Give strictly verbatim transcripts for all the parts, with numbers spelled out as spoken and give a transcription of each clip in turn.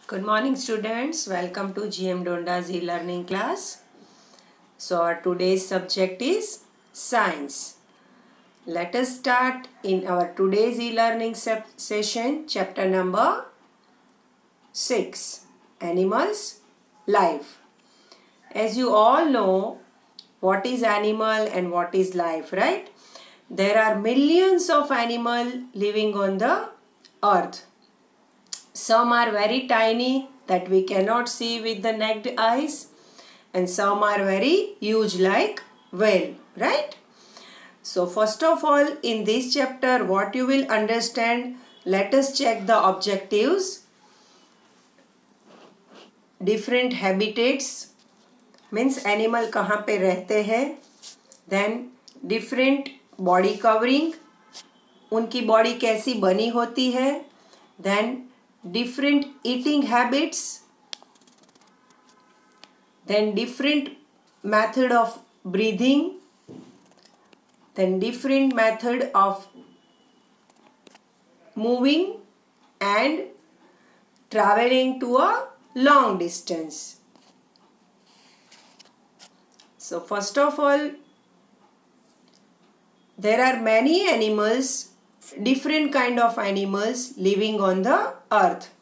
Good morning students, welcome to G M Donda's e-learning class. So our today's subject is science. Let us start in our today's e-learning session, chapter number six, Animals, Life. As you all know, what is animal and what is life, right? There are millions of animals living on the earth. Some are very tiny that we cannot see with the naked eyes, and some are very huge like whale, right? So first of all, in this chapter, what you will understand, let us check the objectives. Different habitats means animal कहाँ पे रहते हैं, then different body covering, उनकी body कैसी बनी होती है, then different eating habits, then different method of breathing, then different method of moving and traveling to a long distance. So first of all, there are many animals, different kind of animals living on the earth.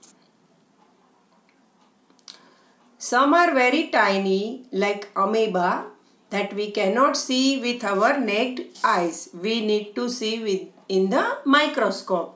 Some are very tiny like amoeba that we cannot see with our naked eyes. We need to see with in the microscope.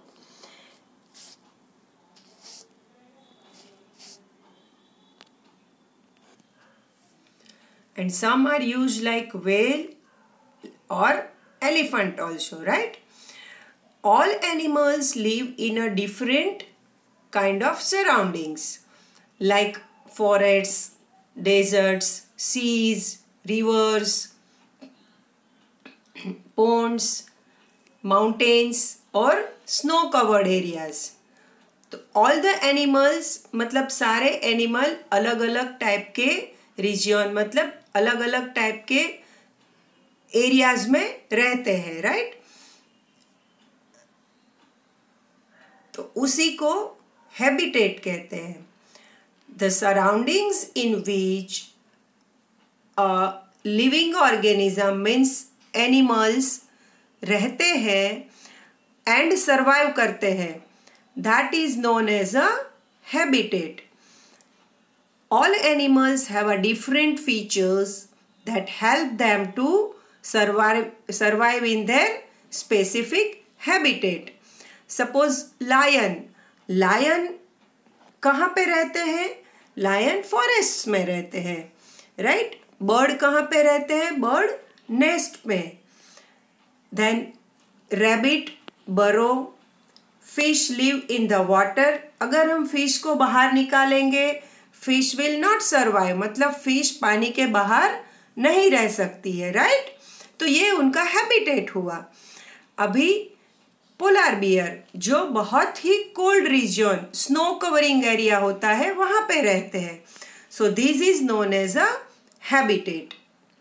And some are huge like whale or elephant also, right? All animals live in a different kind of surroundings like forests, deserts, seas, rivers, ponds, mountains or snow covered areas. तो all the animals मतलब सारे animal अलग अलग type के region मतलब अलग अलग type के एरियाज में रहते हैं, राइट? तो उसी को हैबिटेट कहते हैं. The surroundings in which a living organism means animals रहते हैं एंड सर्वाइव करते हैं, that is known as a habitat. All animals have a different features that help them to survive, survive in their specific habitat. Suppose lion. Lion कहाँ पे रहते हैं? Lion forests में रहते हैं, right? Bird कहाँ पे रहते हैं? Bird nest में. Then rabbit burrow. Fish live in the water. अगर हम fish को बाहर निकालेंगे, फिश विल नॉट सर्वाइव मतलब फिश पानी के बाहर नहीं रह सकती है, राइट? तो ये उनका हैबिटेट हुआ. अभी पोलर बियर जो बहुत ही cold region snow covering area होता है वहां पे रहते हैं. So this is known as a habitat.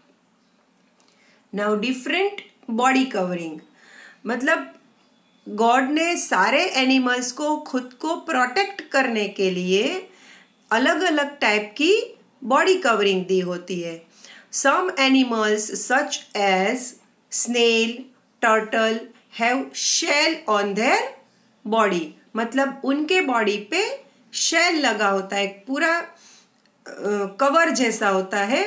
Now different body covering मतलब गॉड ने सारे एनिमल्स को खुद को प्रोटेक्ट करने के लिए अलग अलग टाइप की बॉडी कवरिंग दी होती है. Some animals such as snail, turtle have shell on their body मतलब उनके बॉडी पे शेल लगा होता है, पूरा कवर uh, जैसा होता है.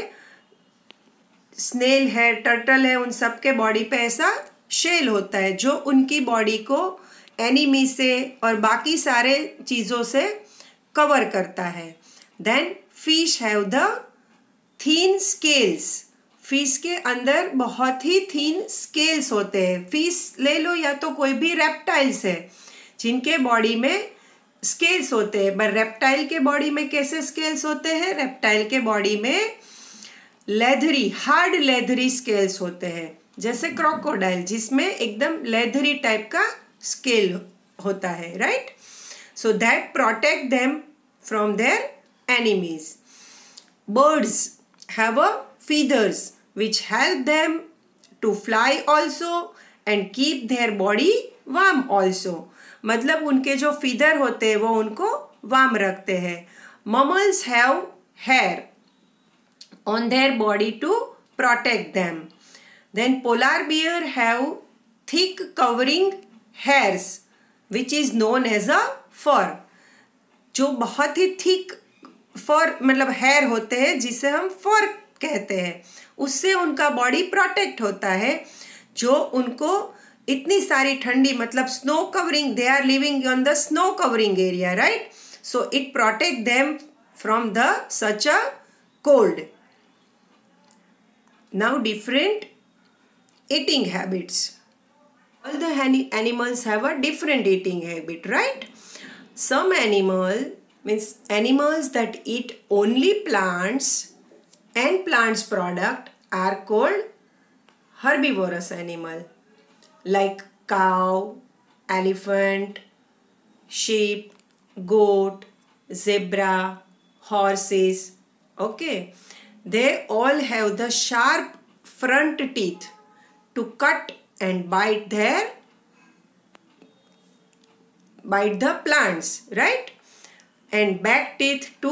स्नेल है, टर्टल है, उन सब के बॉडी पे ऐसा शेल होता है जो उनकी बॉडी को एनिमी से और बाकी सारे चीज़ों से कवर करता है. Then fish have the thin scales. Fish के अंदर बहुत ही थीन स्केल्स होते हैं. फिश ले लो या तो कोई भी रेप्टाइल्स है जिनके बॉडी में स्केल्स होते हैं. पर रेप्टाइल के बॉडी में कैसे स्केल्स होते हैं? रेप्टाइल के बॉडी में लेदरी हार्ड लेदरी स्केल्स होते हैं, जैसे क्रोकोडाइल जिसमें एकदम लेदरी टाइप का स्केल होता है, right? So that protect them from their enemies. Birds have a feathers which help them to fly also and keep their body warm also. मतलब उनके जो feather होते हैं वो उनको वार्म रखते हैं. Mammals have hair on their body to protect them. Then polar bear have thick covering hairs which is known as a fur. जो बहुत ही थिक फर मतलब हेयर होते हैं जिसे हम फर कहते हैं, उससे उनका बॉडी प्रोटेक्ट होता है, जो उनको इतनी सारी ठंडी मतलब snow covering, they are living on the snow covering area, right? So it protect them from the such a cold. Now different eating habits. All the animals have a different eating habit, right? Some animal means animals that eat only plants and plants product are called herbivorous animal, like cow, elephant, sheep, goat, zebra, horses. Okay, they all have the sharp front teeth to cut and bite their bite the plants, right? And back teeth to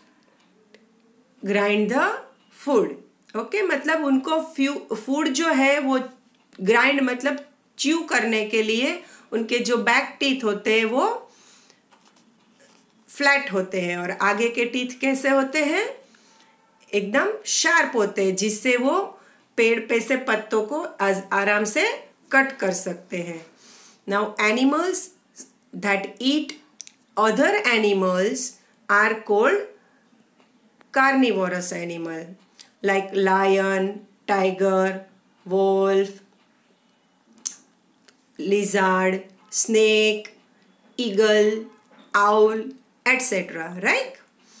grind the food. Okay, मतलब उनको food जो है वो grind मतलब chew करने के लिए उनके जो बैक टीथ होते हैं वो फ्लैट होते हैं, और आगे के टीथ कैसे होते हैं? एकदम शार्प होते हैं, जिससे वो पेड़ पे से पत्तों को आराम से कट कर सकते हैं. Now animals that eat other animals are called carnivorous animal, like lion, tiger, wolf, lizard, snake, eagle, owl, etcetera, right?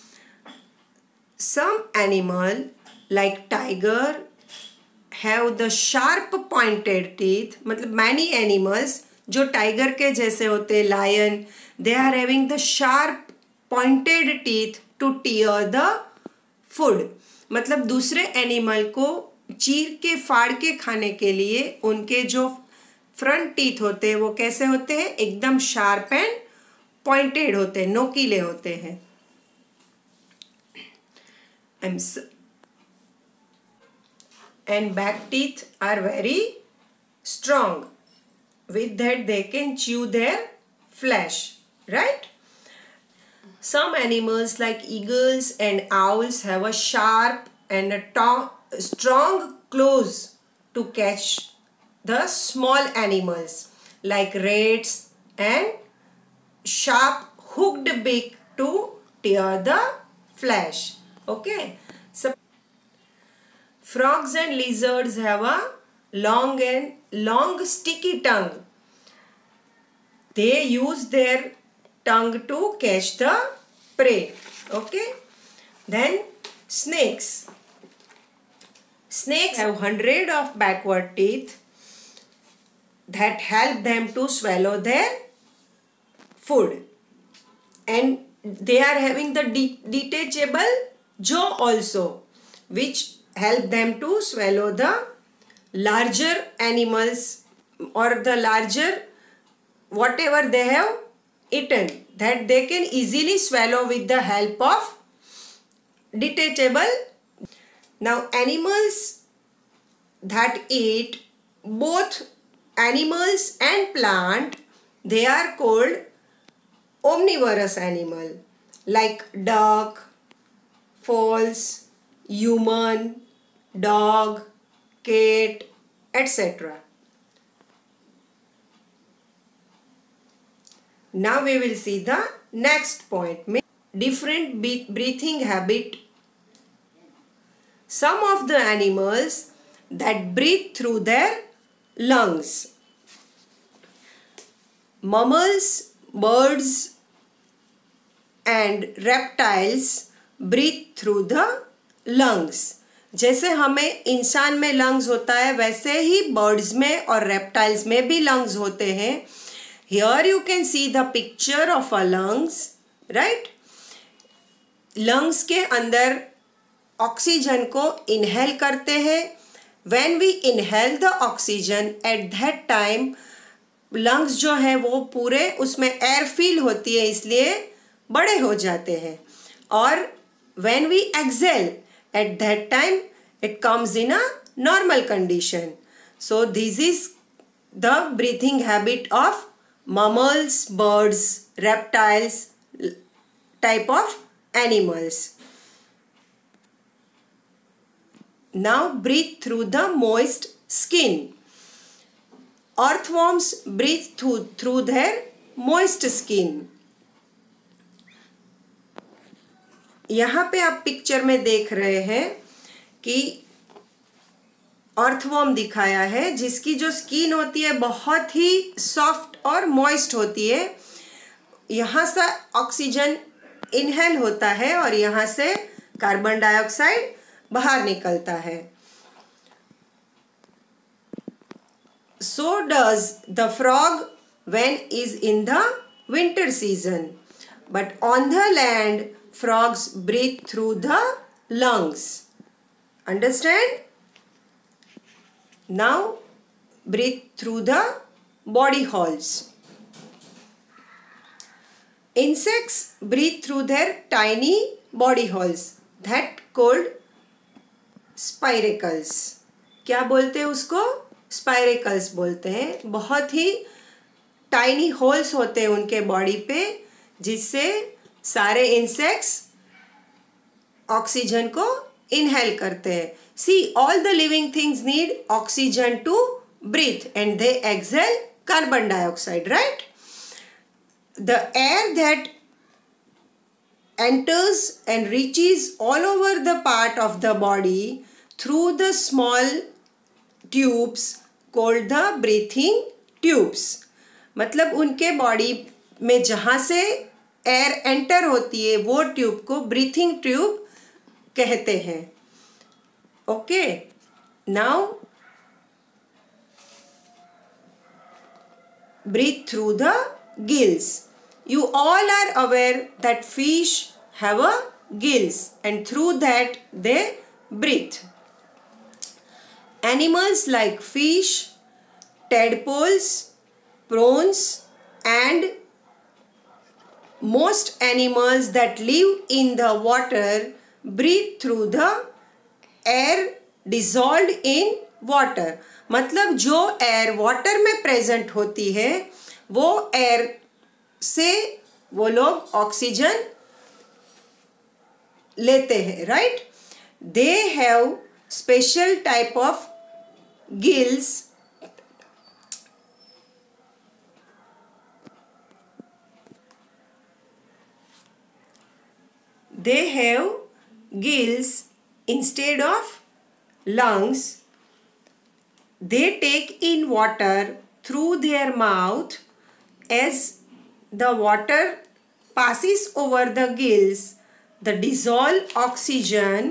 Some animal like tiger have the sharp pointed teeth, मतलब many animals जो tiger के जैसे होते हैं, lion, they are having the sharp pointed teeth to tear the food. मतलब दूसरे animal को चीर के फाड़ के खाने के लिए उनके जो फ्रंट टीथ होते हैं वो कैसे होते हैं? एकदम शार्प एंड पॉइंटेड होते हैं, नोकीले होते हैं. And back teeth are very strong. With that they can chew their flesh, right? Some animals like eagles and owls have a sharp and a to- strong claws to catch the small animals like rats, and sharp hooked beak to tear the flesh. Okay, so frogs and lizards have a long and long sticky tongue. They use their tongue to catch the prey. Okay. Then snakes. Snakes have hundred of backward teeth that help them to swallow their food. And they are having the de- detachable jaw also, which help them to swallow the larger animals or the larger whatever they have eaten, that they can easily swallow with the help of detachable. Now animals that eat both animals and plant, they are called omnivorous animal, like duck, fowls, human, dog, cat, et cetera. Now we will see the next point. Different breathing habit. Some of the animals that breathe through their lungs. Mammals, birds, and reptiles breathe through the lungs. जैसे हमें इंसान में lungs होता है वैसे ही birds में और reptiles में भी लंग्स होते हैं. Here you can see the picture of a lungs, right? Lungs के अंदर ऑक्सीजन को इनहेल करते हैं. When we inhale the oxygen at that time lungs जो है वो पूरे उसमें एयर फील होती है, इसलिए बड़े हो जाते हैं. और when we exhale, at that time it comes in a normal condition. So this is the breathing habit of mammals, birds, reptiles, type of animals. Now breathe through the moist skin. Earthworms breathe through, through their moist skin. यहाँ पे आप picture में देख रहे हैं कि earthworm दिखाया है जिसकी जो स्किन होती है बहुत ही सॉफ्ट और मॉइस्ट होती है. यहाँ से ऑक्सीजन इनहेल होता है और यहाँ से कार्बन डाइऑक्साइड बाहर निकलता है. So does the frog when is in the winter season. But on the land, frogs breathe through the lungs. Understand? Now breathe through the body holes. Insects breathe through their tiny body holes that called spiracles. क्या बोलते हैं उसको? Spiracles बोलते हैं. बहुत ही tiny holes होते हैं उनके बॉडी पे जिससे सारे इंसेक्ट्स ऑक्सीजन को इनहेल करते हैं. See all the living things need oxygen to breathe and they exhale carbon dioxide, right? The air that enters and reaches all over the part of the body through the small tubes called the breathing tubes. मतलब उनके body में जहाँ से air enter होती है वो tube को breathing tube कहते हैं. Okay, now breathe through the gills. You all are aware that fish have a gills and through that they breathe. Animals like fish, tadpoles, prawns and most animals that live in the water breathe through the air dissolved in water. मतलब जो air water में present होती है वो air से वो लोग oxygen लेते हैं, right? They have special type of gills they have gills instead of lungs. They take in water through their mouth. As the water passes over the gills, the dissolved oxygen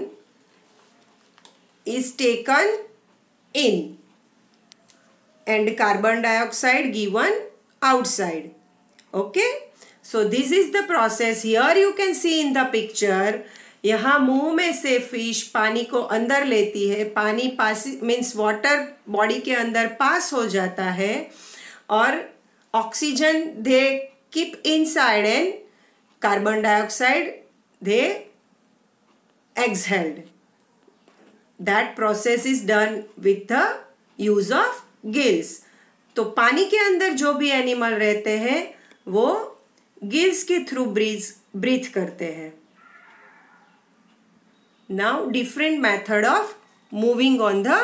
is taken in and carbon dioxide given outside. Okay, so this is the process. Here you can see in the picture. यहाँ मुंह में से fish पानी को अंदर लेती है. पानी पास मीन्स वाटर बॉडी के अंदर पास हो जाता है और oxygen they keep inside and carbon dioxide they exhaled. That process is done with the use of gills. तो पानी के अंदर जो भी एनिमल रहते हैं वो गिल्स के थ्रू ब्रीथ ब्रीथ करते हैं. Now different method of moving on the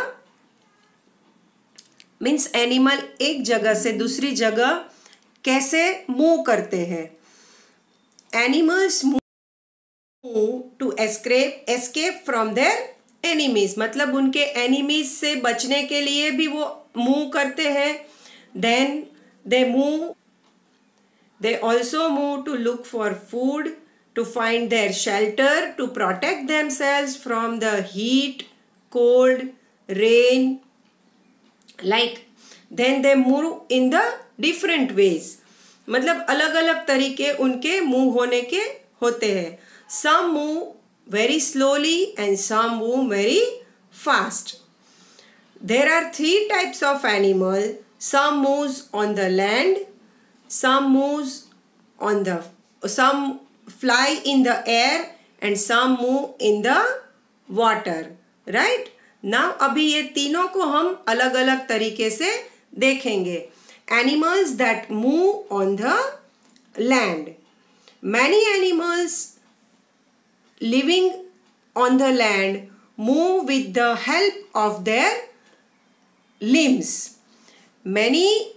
means animal एक जगह से दूसरी जगह कैसे मूव करते हैं. Animals move to escape escape from their enemies. मतलब उनके enemies से बचने के लिए भी वो मूव करते हैं. Then they move they also move to look for food, to find their shelter, to protect themselves from the heat, cold, rain. Like then they move in the different ways. मतलब अलग अलग तरीके उनके move होने के होते हैं. Some move very slowly and some move very fast. There are three types of animal. Some moves on the land, some moves on the some fly in the air and some move in the water. Right? Now अभी ये तीनों को हम अलग अलग तरीके से देखेंगे. Animals that move on the land. Many animals living on the land move with the help of their limbs. Many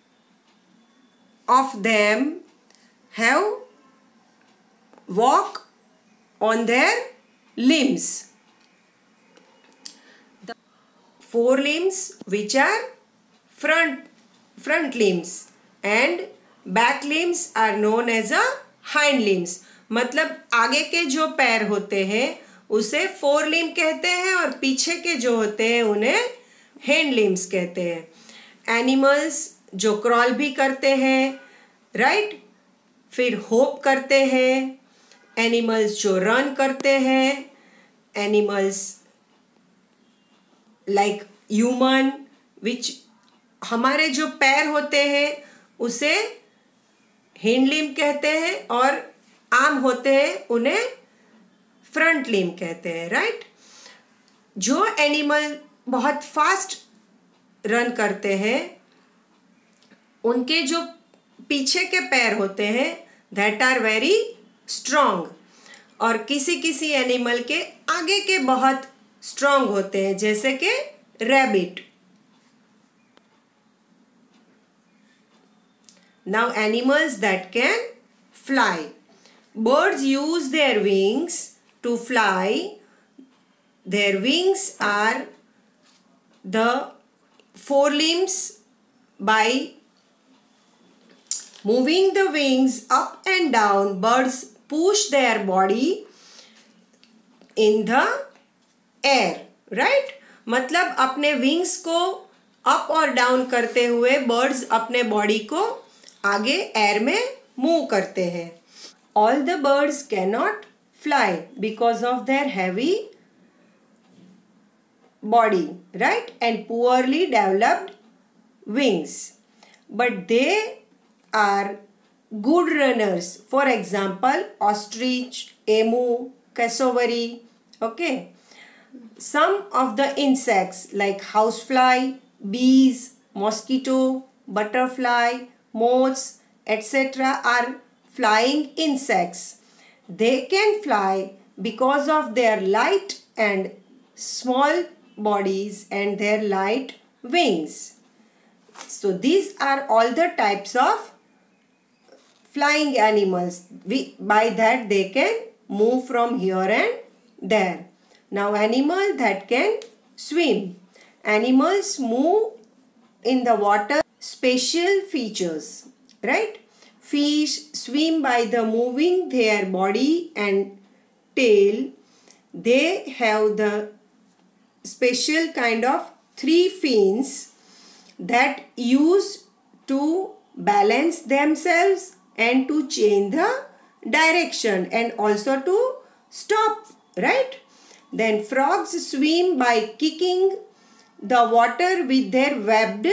of them have walk on their limbs. The four limbs, which are front front limbs, and back limbs are known as a hind limbs. मतलब आगे के जो पैर होते हैं उसे four limb कहते हैं और पीछे के जो होते हैं उन्हें हैंड लिम्स कहते हैं. एनिमल्स जो क्रॉल भी करते हैं, राइट, फिर होप करते हैं. एनिमल्स जो रन करते हैं. एनिमल्स लाइक ह्यूमन, विच हमारे जो पैर होते हैं उसे हिंड लिम्ब कहते हैं और आर्म होते हैं उन्हें फ्रंट लिम्ब कहते हैं. राइट. जो एनिमल बहुत फास्ट रन करते हैं उनके जो पीछे के पैर होते हैं दैट आर वेरी स्ट्रॉन्ग, और किसी किसी एनिमल के आगे के बहुत स्ट्रॉन्ग होते हैं, जैसे कि rabbit. Now animals that can fly. Birds use their wings to fly. Their wings are the forelimbs. By moving the wings up and down, birds push their body in the air. Right? मतलब अपने wings को up और down करते हुए birds अपने body को आगे air में मूव करते हैं. All the birds can not fly because of their heavy body, right, and poorly developed wings, but they are good runners. For example ostrich, emu, cassowary. Okay. Some of the insects like house fly, bees, mosquito, butterfly, moths, et cetera are flying insects. They can fly because of their light and small bodies and their light wings. So these are all the types of flying animals. We, by that they can move from here and there. Now animal that can swim. Animals move in the water. Special features, right? Fish swim by the moving their body and tail. They have the special kind of three fins that use to balance themselves and to change the direction and also to stop, right? Then frogs swim by kicking the water with their webbed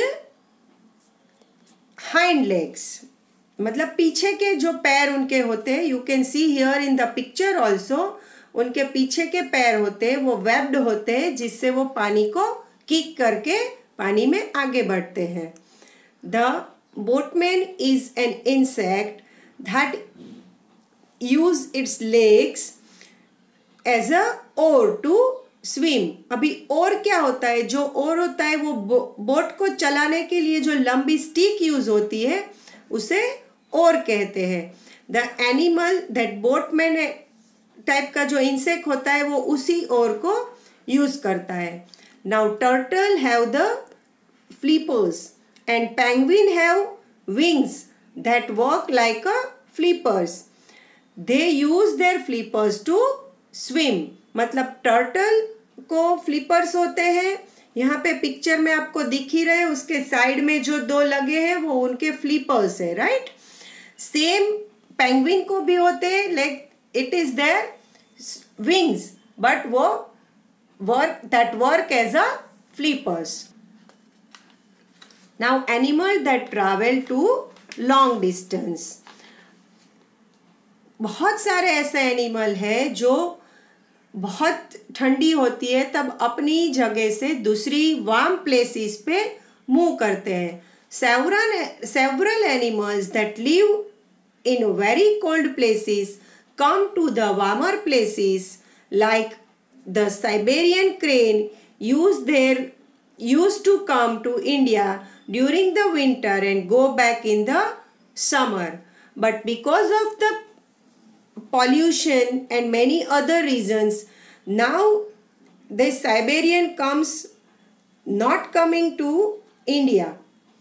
hind legs. मतलब पीछे के जो पैर उनके होते हैं, you can see here in the picture also, उनके पीछे के पैर होते हैं वो वेब्ड होते हैं, जिससे वो पानी को किक करके पानी में आगे बढ़ते हैं. The boatman is an insect that use its legs as a oar to swim. अभी ओर क्या होता है? जो ओर होता है वो बो, बोट को चलाने के लिए जो लंबी स्टिक यूज होती है उसे ओर कहते हैं. The animal that boatman type का जो इंसेक्ट होता है वो उसी ओर को यूज करता है. Now turtle have the flippers and penguin have wings that work like a flippers. They use their flippers to swim. मतलब टर्टल को फ्लिपर्स होते हैं, यहाँ पे पिक्चर में आपको दिख ही रहे, उसके साइड में जो दो लगे हैं वो उनके फ्लिपर्स है, राइट. सेम पेंगुइन को भी होते हैं, like it is their wings, but वो work that work as a flippers. Now animal that travel to long distance. बहुत सारे ऐसे एनिमल हैं जो बहुत ठंडी होती है तब अपनी जगह से दूसरी वार्म प्लेसेस पे मूव करते हैं. Several several animals that live in very cold places come to the warmer places, like the Siberian crane use their used to come to India during the winter and go back in the summer. But because of the pollution and many other reasons, now the Siberian comes not coming to India.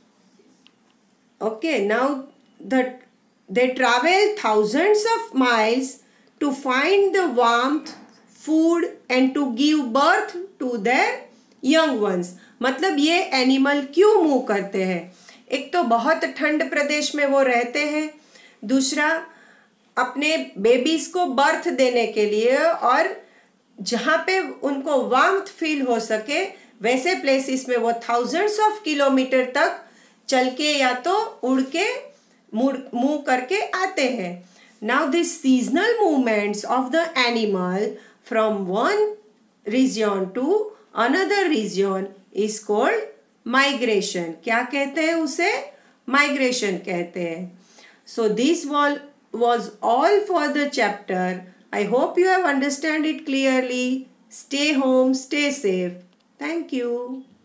Okay, now the, they travel thousands of miles to find the warmth, food and to give birth to their young ones. मतलब ये animal क्यों move करते हैं? एक तो बहुत ठंड प्रदेश में वो रहते हैं, दूसरा अपने बेबीज को बर्थ देने के लिए और जहाँ पे उनको वार्मथ फील हो सके वैसे प्लेसेस में वो थाउजेंड्स ऑफ किलोमीटर तक चल के या तो उड़ के मूव करके आते हैं. Now this seasonal movements of the animal from one region to another region is called migration. क्या कहते हैं उसे? माइग्रेशन कहते हैं. So this was all for the chapter. I hope you have understand it clearly. Stay home, stay safe. Thank you.